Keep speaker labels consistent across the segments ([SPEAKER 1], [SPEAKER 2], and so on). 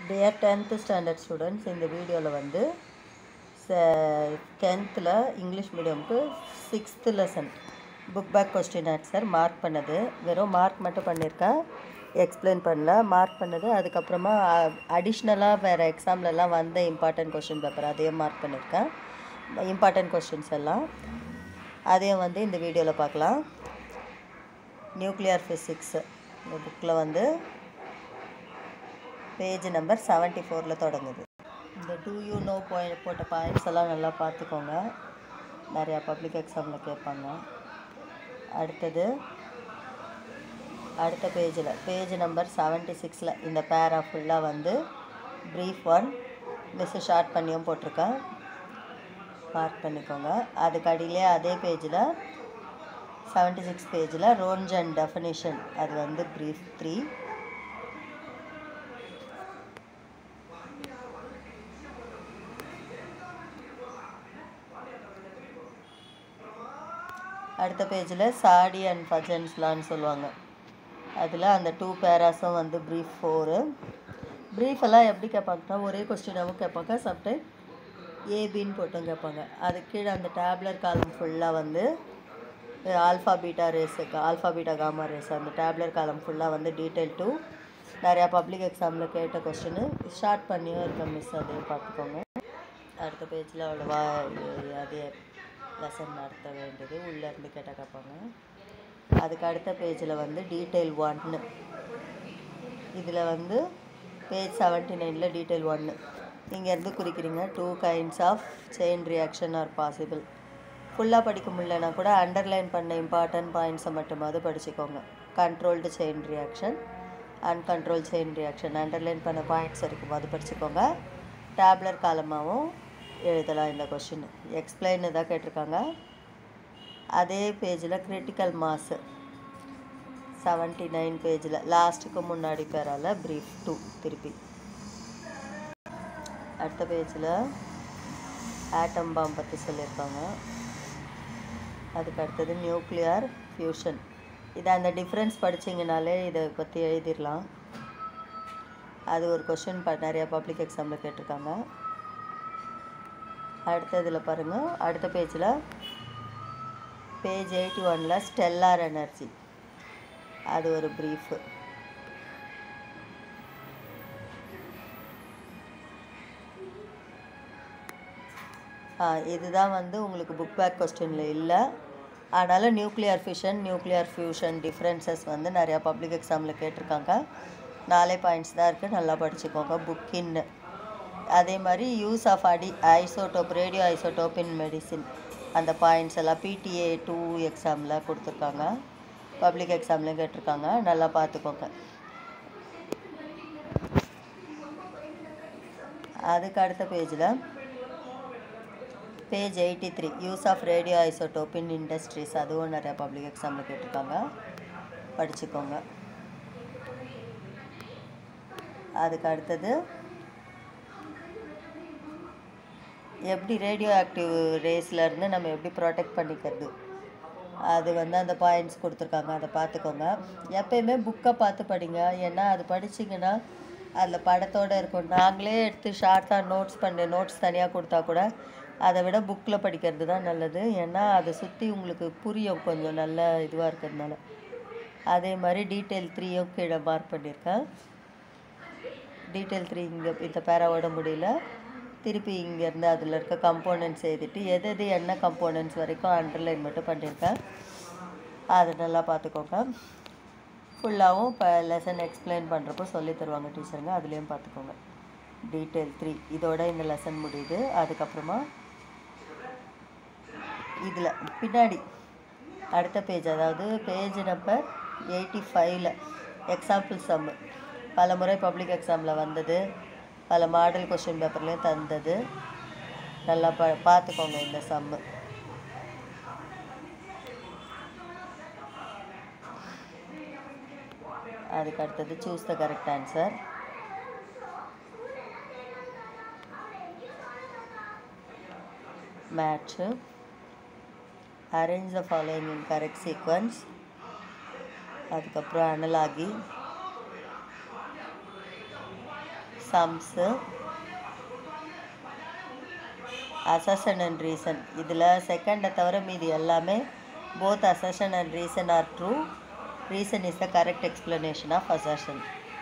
[SPEAKER 1] Dear 10th standard students, இந்த வீடியோவில் வந்து 10th இங்கிலீஷ் மீடியமுக்கு 6th lesson book back question answer mark பண்ணது. வெறும் மார்க் மட்டும் பண்ணியிருக்கேன், எக்ஸ்பிளைன் பண்ணல. மார்க் பண்ணது அதுக்கப்புறமா அடிஷ்னலாக வேறு எக்ஸாம்லலாம் வந்த இம்பார்ட்டன்ட் கொஸ்டின் பேப்பர் அதையும் மார்க் பண்ணியிருக்கேன். இம்பார்ட்டன்ட் கொஸ்டின்ஸ் எல்லாம் அதையும் வந்து இந்த வீடியோவில் பார்க்கலாம். நியூக்ளியர் ஃபிசிக்ஸ் இந்த புக்கில் வந்து பேஜ் நம்பர் 74 தொடங்குது. இந்த டூ யூ நோ போட்ட பாயிண்ட்ஸ் எல்லாம் நல்லா பார்த்துக்கோங்க, நிறையா பப்ளிக் எக்ஸாமில் கேட்பாங்க. அடுத்த பேஜில் பேஜ் நம்பர் 76 இந்த பேரா ஃபுல்லாக வந்து ப்ரீஃப் 1 மிஸ் ஷார்ட் பண்ணியும் போட்டிருக்கேன், மார்க் பண்ணிக்கோங்க. அதுக்கு அடியிலே அதே பேஜில் 76 பேஜில் ரோன்ஸ் அண்ட் டெஃபினிஷன் அது வந்து ப்ரீஃப் 3. அடுத்த பேஜில் சாடி அண்ட் ஃபஜன்ஸ்லான்னு சொல்லுவாங்க, அதில் அந்த 2 பேராஸும் வந்து ப்ரீஃப் 4. ப்ரீஃபெல்லாம் எப்படி கேட்பாங்கன்னா ஒரே கொஸ்டினாகவும் கேட்பாங்க, சம்டைம் ஏபின்னு போட்டும் கேட்பாங்க. அதுக்கு கீழே அந்த டேப்லர் காலம் ஃபுல்லாக வந்து ஆல்ஃபா பீட்டா ரேஸுக்கு ஆல்ஃபா பீட்டா காமா ரேஸ் அந்த டேப்லர் காலம் ஃபுல்லாக வந்து டீட்டெயில் 2 நிறையா பப்ளிக் எக்ஸாமில் கேட்ட கொஸ்டின் ஷார்ட் பண்ணியும் இருக்க மிஸ், அதையும் பார்த்துக்கோங்க. அடுத்த பேஜில் அவ்வளோவா அதே லெசன் நடத்த வேண்டியது உள்ளேருந்து கேட்டால் கேட்பாங்க. அதுக்கு அடுத்த பேஜில் வந்து டீட்டெயில் 1 இதில் வந்து பேஜ் 79 டீட்டெயில் 1 இங்கேருந்து குறிக்கிறீங்க. 2 kinds of chain reaction are possible. ஃபுல்லாக படிக்க முடியலனா கூட அண்டர்லைன் பண்ண இம்பார்ட்டன்ட் பாயிண்ட்ஸை மட்டுமாவது படிச்சுக்கோங்க. Controlled chain reaction, uncontrolled chain reaction underline பண்ண பாயிண்ட்ஸ் இருக்கும்போது படிச்சுக்கோங்க. டேப்லர் காலமாகவும் எழுதலாம். இந்த கொஷின் எக்ஸ்பிளைன் தான் கேட்டிருக்காங்க. அதே பேஜில் கிரிட்டிக்கல் மாஸ் 79 பேஜில் லாஸ்ட்டுக்கு முன்னாடி பேரால் ப்ரீஃப் 2 திருப்பி. அடுத்த பேஜில் ஆட்டம் பாம் பற்றி சொல்லியிருக்காங்க. அதுக்கு அடுத்தது நியூக்ளியர் ஃபியூஷன். இதை அந்த டிஃப்ரென்ஸ் படிச்சிங்கனாலே இதை பற்றி எழுதிடலாம். அது ஒரு கொஷின் நிறையா பப்ளிக் எக்ஸாமில் கேட்டிருக்காங்க. அடுத்ததில் பாருங்கள், அடுத்த பேஜில் பேஜ் 81 ஸ்டெல்லார் எனர்ஜி அது ஒரு ப்ரீஃபு. இதுதான் வந்து உங்களுக்கு புக் பேக் கொஸ்டினில் இல்லை. அதனால் nuclear fission nuclear fusion differences வந்து நிறையா பப்ளிக் எக்ஸாமில் கேட்டிருக்காங்க. 4 பாயிண்ட்ஸ் தான் இருக்குது, நல்லா படிச்சுக்கோங்க. புக்கின்னு அதே மாதிரி use of isotope radio isotope in medicine அந்த பாயிண்ட்ஸ் எல்லாம் PTA 2 எக்ஸாமில் கொடுத்துருக்காங்க, பப்ளிக் எக்ஸாம்லேயும் கேட்டிருக்காங்க, நல்லா பார்த்துக்கோங்க. அதுக்கு அடுத்த பேஜில் page 83 use of radio isotope in industries அதுவும் நிறையா பப்ளிக் எக்ஸாமில் கேட்டிருக்காங்க, படிச்சுக்கோங்க. அதுக்கு அடுத்தது எப்படி ரேடியோ ஆக்டிவ் ரேஸ்லேருந்து நம்ம எப்படி ப்ரொடெக்ட் பண்ணிக்கிறது அது வந்து அந்த பாயிண்ட்ஸ் கொடுத்துருக்காங்க, அதை பார்த்துக்கோங்க. எப்போயுமே புக்கை பார்த்து படிங்க, ஏன்னா அது படிச்சிங்கன்னா அதில் படத்தோடு இருக்கும். நாங்களே எடுத்து ஷார்ட்டாக நோட்ஸ் தனியாக கொடுத்தா கூட அதை விட புக்கில் படிக்கிறது தான் நல்லது, ஏன்னா அதை சுற்றி உங்களுக்கு புரியும் கொஞ்சம் நல்ல இதுவாக இருக்கிறதுனால. அதே மாதிரி டீட்டெயில் 3யும் கீழே மார்க் பண்ணியிருக்கேன். டீட்டெயில் 3 இங்கே இந்த பேராவோட முடியல, திருப்பி இங்கேருந்து அதில் இருக்க கம்போனன்ட்ஸ் எழுதிட்டு எது என்ன கம்போனன்ட்ஸ் வரைக்கும் அண்டர்லைன் மட்டும் பண்ணியிருக்கேன், அதை நல்லா பார்த்துக்கோங்க. ஃபுல்லாகவும் இப்போ லெசன் எக்ஸ்பிளைன் பண்ணுறப்போ சொல்லி தருவாங்க டீச்சருங்க, அதுலேயும் பார்த்துக்கோங்க. டீட்டெயில் 3 இதோட இந்த லெசன் முடியுது. அதுக்கப்புறமா இதில் பின்னாடி அடுத்த பேஜ், அதாவது பேஜ் நம்பர் 85 எக்ஸாம்பிள் சம்மு பல முறை பப்ளிக் எக்ஸாமில் வந்தது, பல மாடல் கொஸ்டின் பேப்பர்லேயும் தந்தது, நல்லா பார்த்துக்கோங்க இந்த சம்மு. அதுக்கு அடுத்தது choose the correct answer. Match arrange the following in correct sequence. அதுக்கப்புறம் analogy sums, assertion and reason. இதில் செகண்டை தவிர மீதி எல்லாமே both assertion and reason are true. Reason is the correct explanation of assertion.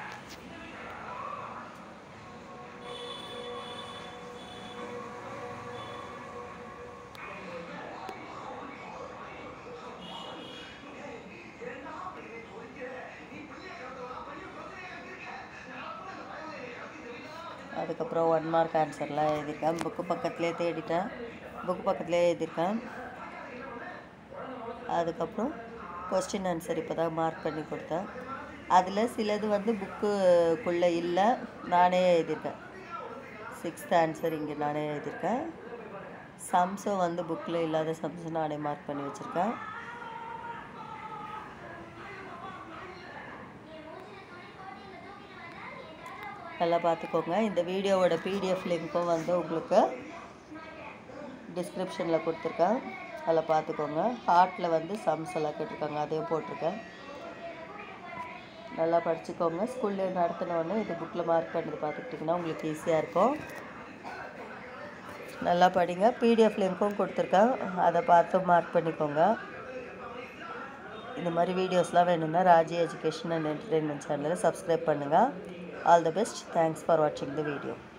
[SPEAKER 1] அதுக்கப்புறம் 1 மார்க் ஆன்சர்லாம் எழுதியிருக்கேன். புக்கு பக்கத்துலேயே தேடிட்டேன், book பக்கத்துலேயே எழுதியிருக்கேன். அதுக்கப்புறம் கொஸ்டின் ஆன்சர் இப்போ தான் மார்க் பண்ணி கொடுத்தேன். அதில் சிலது வந்து புக்குக்குள்ளே இல்லை, நானே எழுதியிருக்கேன். 6th ஆன்சர் இங்கே நானே எழுதியிருக்கேன். சம்ஸும் வந்து புக்கில் இல்லாத சம்ஸும் நானே மார்க் பண்ணி வச்சுருக்கேன். நல்லா பார்த்துக்கோங்க. இந்த வீடியோவோட பிடிஎஃப் லிங்க்கும் வந்து உங்களுக்கு டிஸ்கிரிப்ஷனில் கொடுத்துருக்கேன், அதில் பார்த்துக்கோங்க. ஹார்ட்டில் வந்து சம்ஸ் எல்லாம் கேட்டிருக்காங்க, அதையும் போட்டிருக்கேன். நல்லா படிச்சுக்கோங்க. ஸ்கூல்லேயே நடத்தினோடனே இது புக்கில் மார்க் பண்ணது பார்த்துக்கிட்டிங்கன்னா உங்களுக்கு ஈஸியாக இருக்கும். நல்லா படிங்க. பிடிஎஃப் லிங்க்கும் கொடுத்துருக்கேன், அதை பார்த்து மார்க் பண்ணிக்கோங்க. இந்த மாதிரி வீடியோஸ்லாம் வேணும்னா ராஜி எஜுகேஷன் அண்ட் என்டர்டெயின்மெண்ட் சேனலை சப்ஸ்கிரைப் பண்ணுங்கள். All the best. Thanks for watching the video.